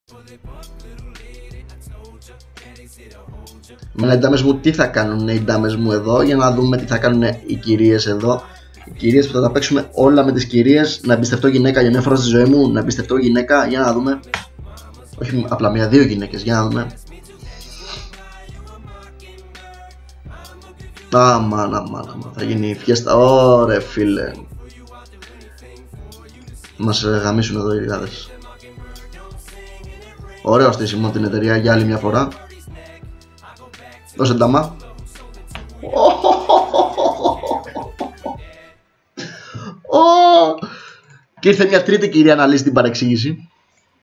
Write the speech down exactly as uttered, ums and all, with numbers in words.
Με οι ντάμες μου, τι θα κάνουν οι ντάμες μου εδώ, για να δούμε τι θα κάνουν οι κυρίες εδώ. Οι κυρίες που θα τα παίξουμε όλα με τις κυρίες. Να εμπιστευτώ γυναίκα για μια φορά στη ζωή μου, να εμπιστευτώ γυναίκα, για να δούμε. Όχι απλά μία, δύο γυναίκες, για να δούμε. Αμάν, αμάν, αμάν, θα γίνει φιέστα. Ωρε φίλε. Μας γαμίσουν εδώ οι γάδες. Ωραίο στήσιμο την εταιρεία για άλλη μια φορά. Δώσε ντάμα. Και ήρθε μια τρίτη κυρία να λύσει την παρεξήγηση.